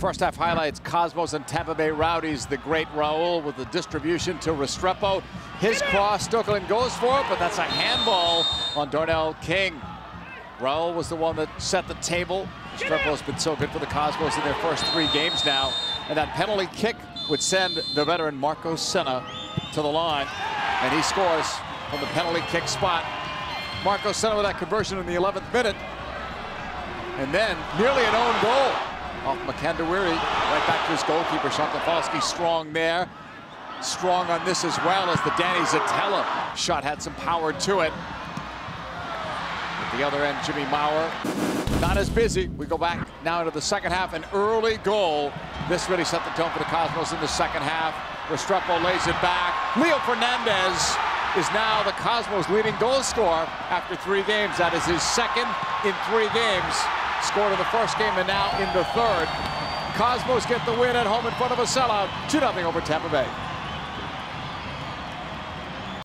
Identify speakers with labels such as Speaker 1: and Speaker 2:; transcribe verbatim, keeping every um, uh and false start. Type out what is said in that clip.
Speaker 1: First half highlights, Cosmos and Tampa Bay Rowdies. The great Raul with the distribution to Restrepo. His cross, Stokeland goes for it, but that's a handball on Darnell King. Raul was the one that set the table. Restrepo's been so good for the Cosmos in their first three games now. And that penalty kick would send the veteran Marco Senna to the line. And he scores from the penalty kick spot. Marco Senna with that conversion in the eleventh minute. And then nearly an own goal off Makandawiri, right back to his goalkeeper. Shankafalski strong there. Strong on this as well, as the Danny Zatella shot had some power to it. At the other end, Jimmy Maurer, not as busy. We go back now into the second half, an early goal. This really set the tone for the Cosmos in the second half. Restrepo lays it back. Leo Fernandez is now the Cosmos leading goal scorer after three games. That is his second in three games. Scored in the first game and now in the third. Cosmos get the win at home in front of a sellout, two nothing over Tampa Bay.